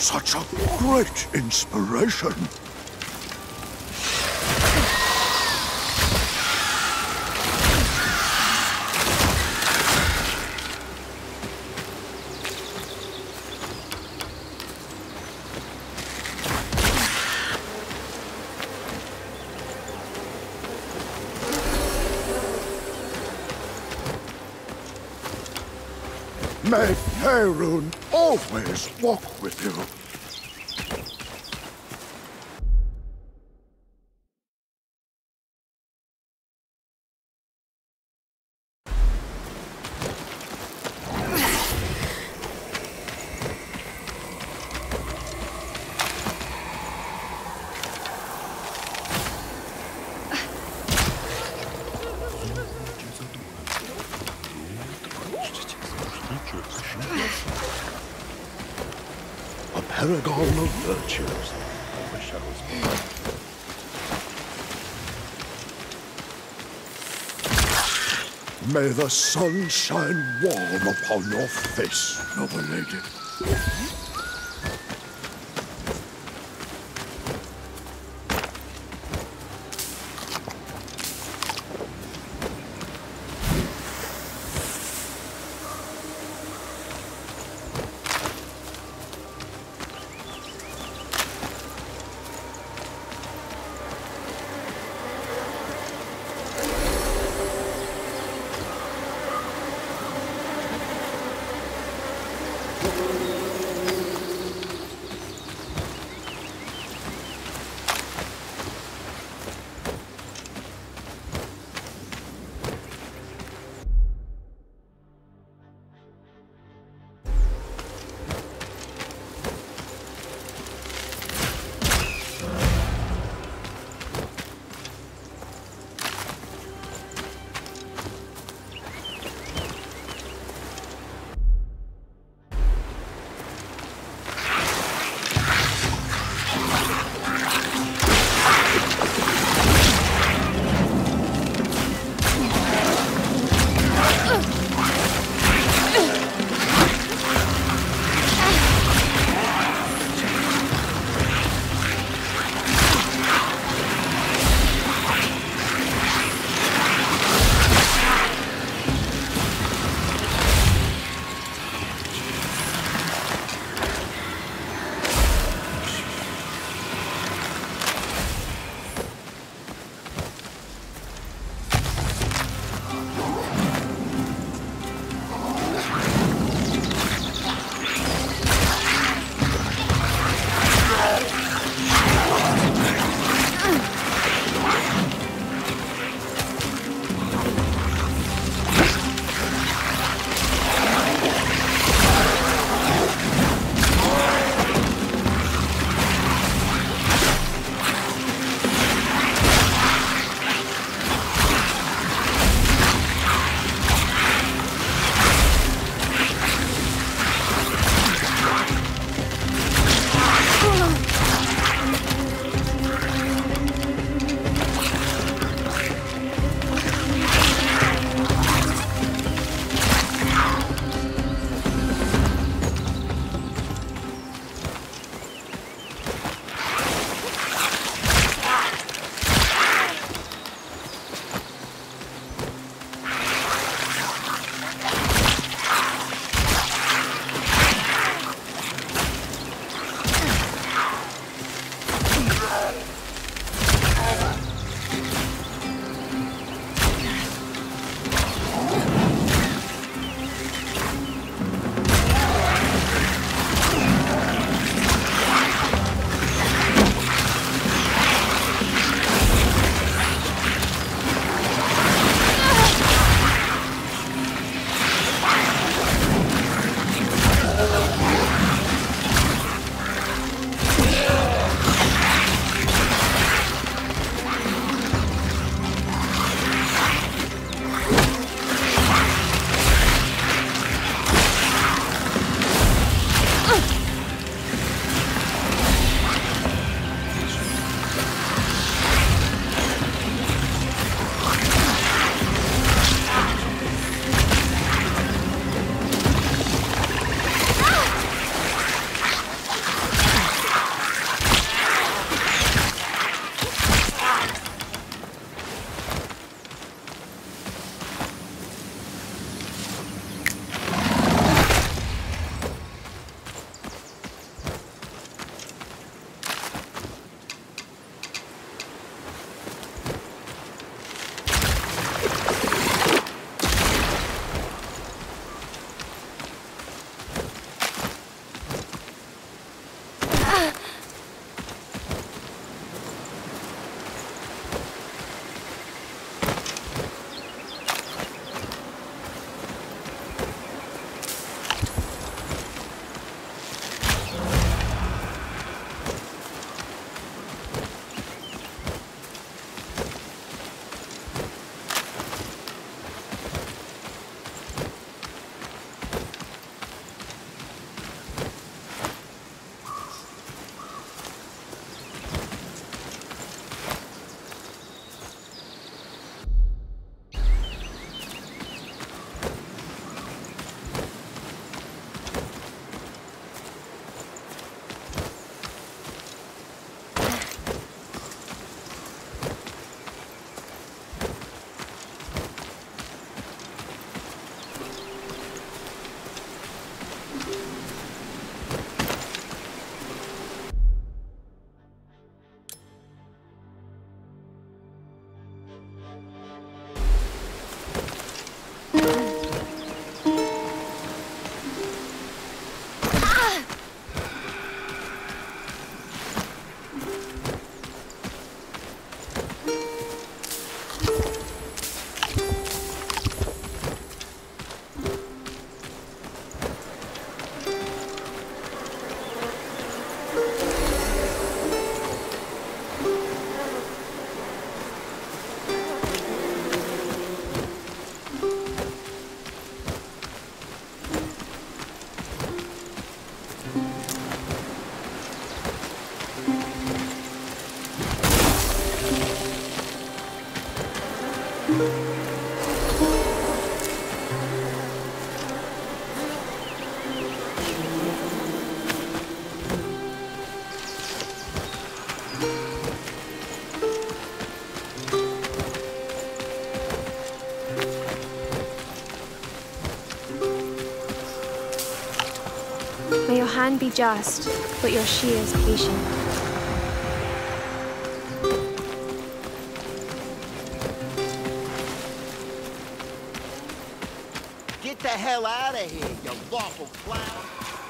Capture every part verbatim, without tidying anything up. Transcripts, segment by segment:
such a great inspiration. May Faerun always walk with you. A paragon of virtues. I wish I was. May the sun shine warm upon your face, noble lady. May your hand be just, but your shears patient. Get the hell out of here, you lawful clown!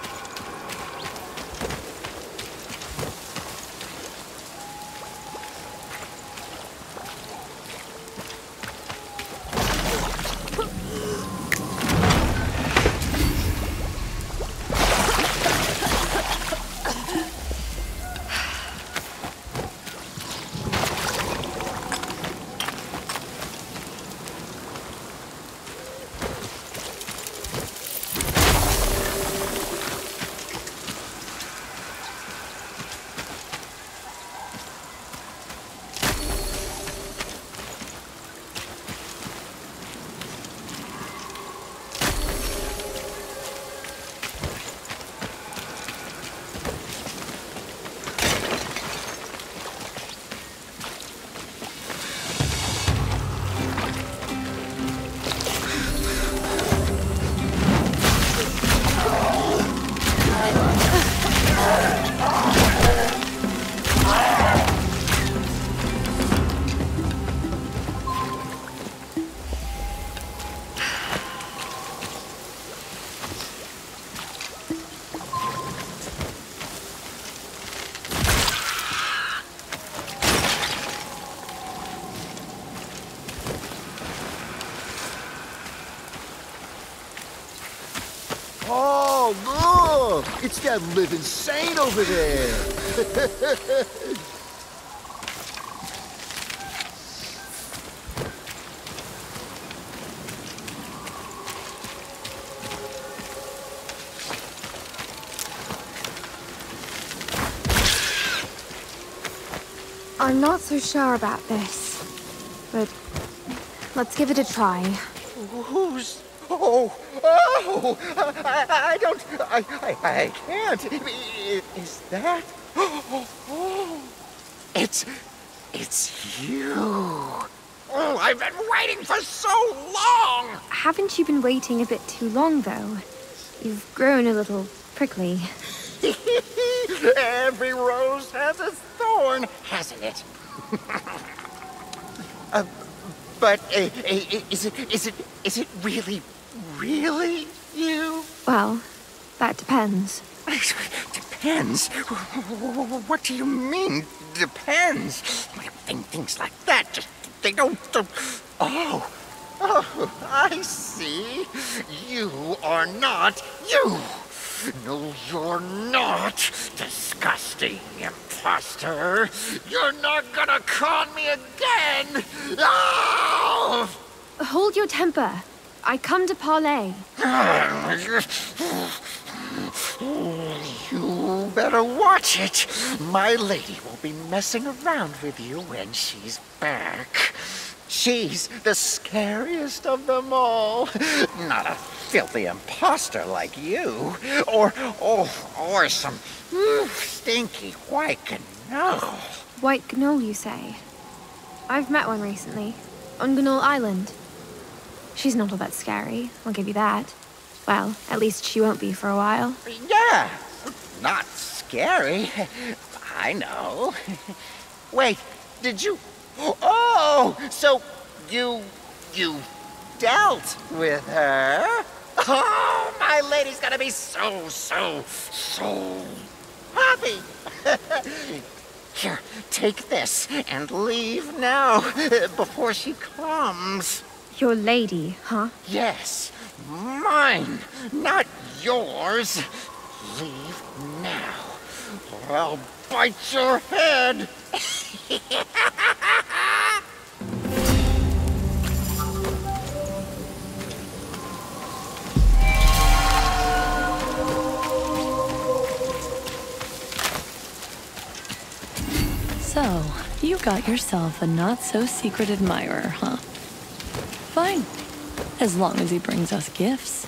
Oh, look! It's that living saint over there! I'm not so sure about this, but let's give it a try. Who's... Oh, oh, I, I don't, I, I, I can't. Is that? Oh, oh, it's, it's you. Oh, I've been waiting for so long. Haven't you been waiting a bit too long, though? You've grown a little prickly. Every rose has its thorn, hasn't it? uh, but uh, is it, is it, is it really, really you? Well, that depends. Depends? What do you mean, depends? Think things like that, just, they don't, don't... Oh, oh, I see. You are not you. No, you're not, disgusting imposter. You're not gonna con me again. Oh! Hold your temper. I come to parley. You better watch it. My lady will be messing around with you when she's back. She's the scariest of them all. Not a filthy imposter like you. Or, or, or some mm, stinky white gnoll. White gnoll, you say? I've met one recently, on Gnoll Island. She's not all that scary, I'll give you that. Well, at least she won't be for a while. Yeah, not scary. I know. Wait, did you... Oh, so you... you dealt with her? Oh, my lady's gonna be so, so, so happy. Here, take this and leave now, before she comes. Your lady, huh? Yes, mine, not yours. Leave now, or I'll bite your head. So, you got yourself a not-so-secret admirer, huh? fine. As long as he brings us gifts.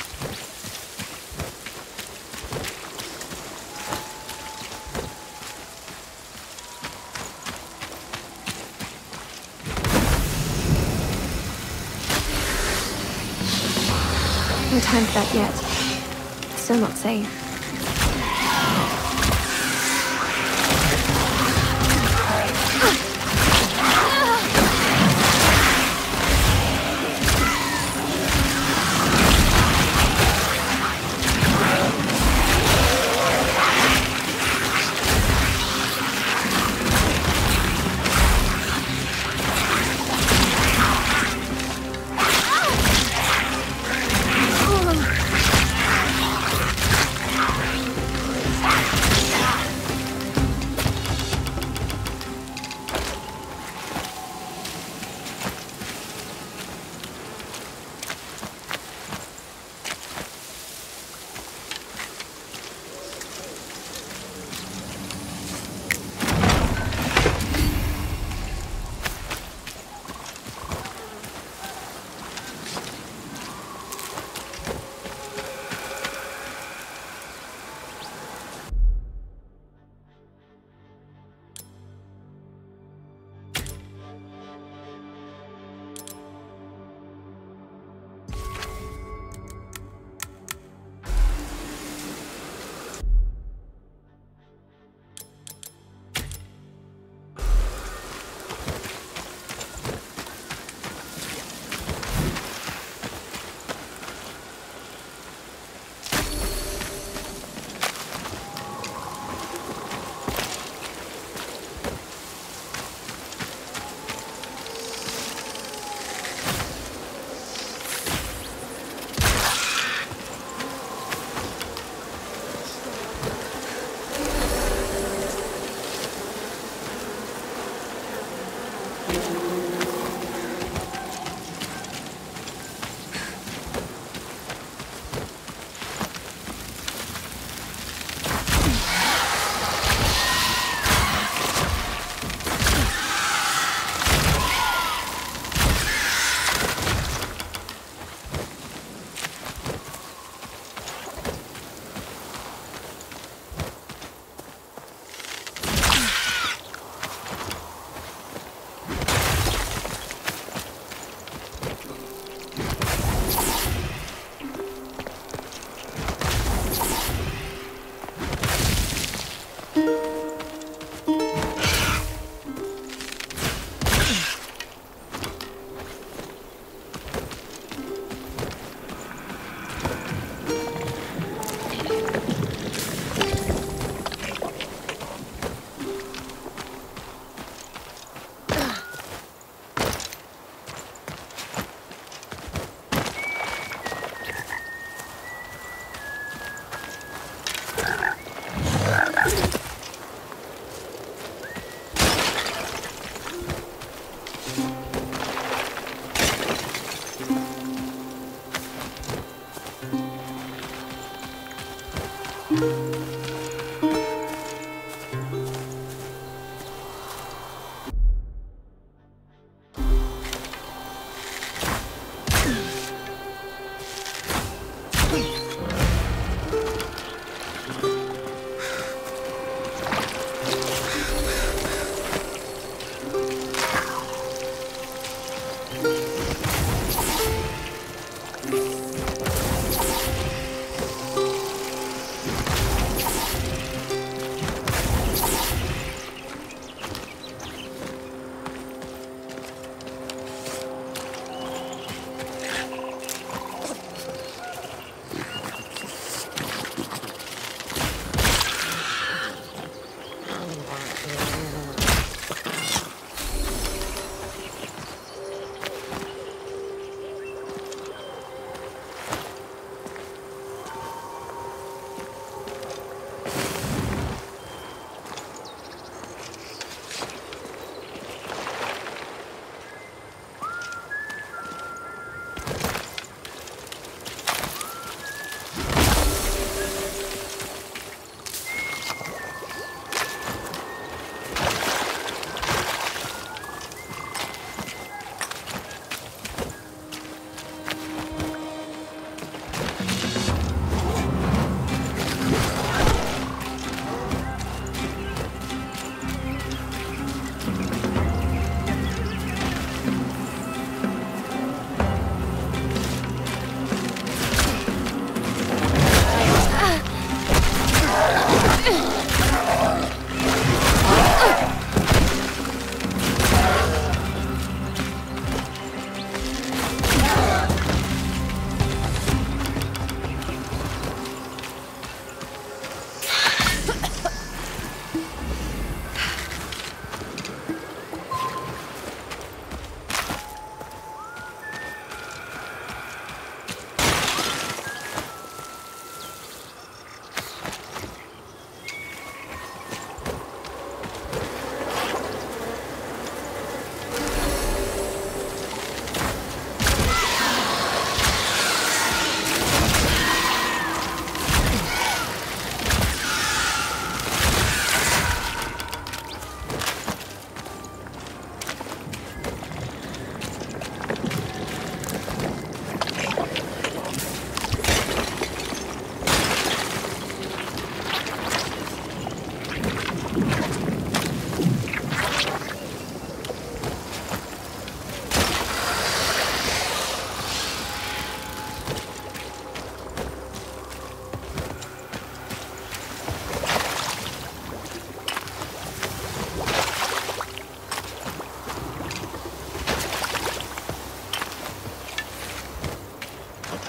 No time for that yet. Still not safe.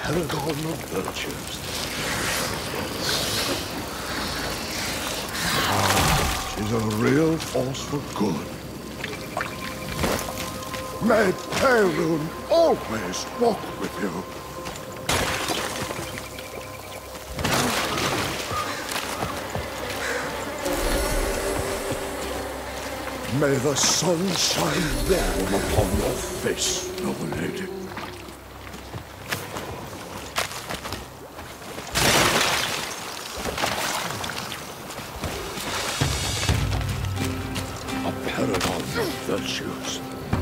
paragon of virtues. She's a real force for good. May Perun always walk with you. May the sun shine warm upon your face, noble lady. A paragon of virtues.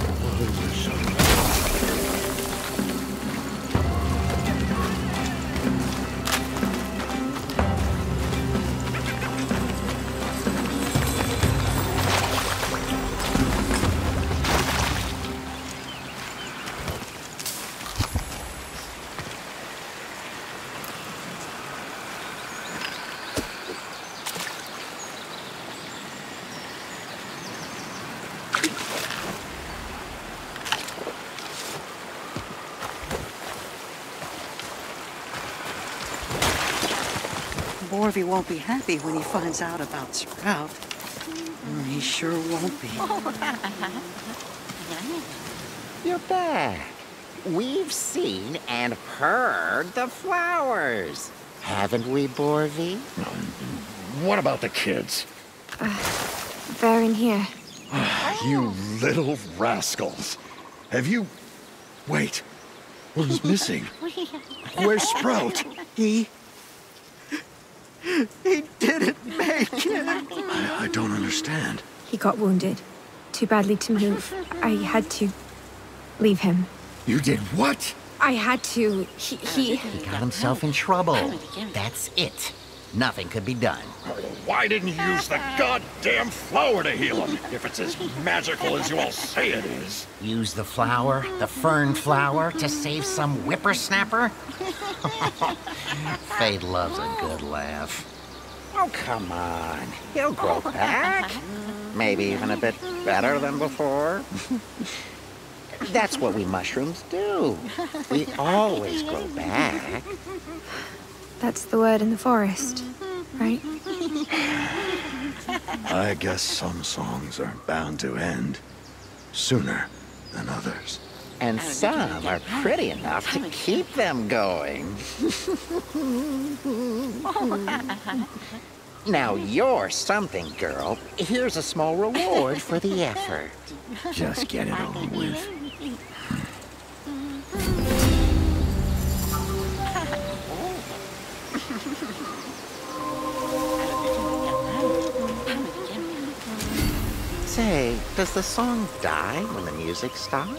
Borvi won't be happy when he finds out about Sprout. Mm, He sure won't be. You're back. We've seen and heard the flowers. Haven't we, Borvi? What about the kids? They're in here. You little rascals. Have you... Wait. What is missing? Where's Sprout? He... He didn't make it. I, I don't understand. He got wounded. Too badly to move. I had to leave him. You did what? I had to. He... he... He got himself in trouble. That's it. Nothing could be done. Why didn't you use the goddamn flower to heal him, if it's as magical as you all say it is? Use the flower, the fern flower, to save some whippersnapper? Fate loves a good laugh. Oh, come on. He'll grow back. Maybe even a bit better than before. That's what we mushrooms do. We always grow back. That's the word in the forest, right? I guess some songs are bound to end sooner than others. And some are pretty enough to keep them going. Now you're something, girl. Here's a small reward for the effort. Just get it over with. Say, does the song die when the music stops?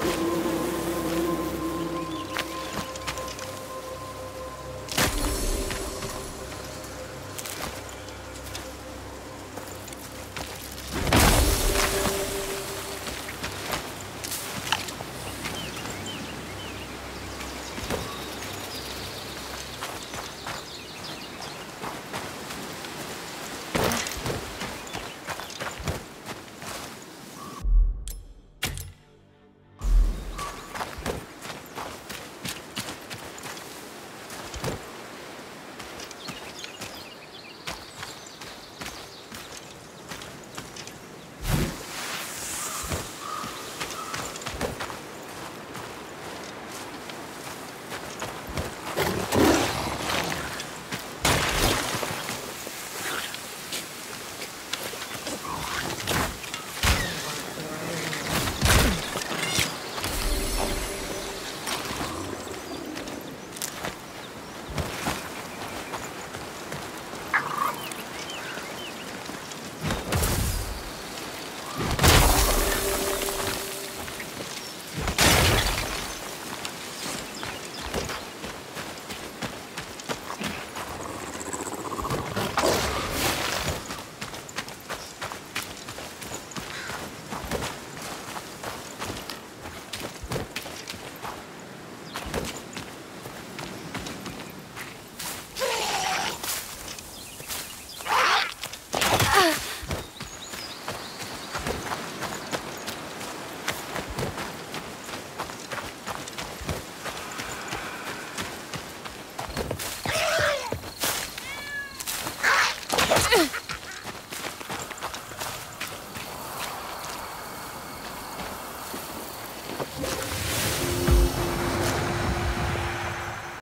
Bye.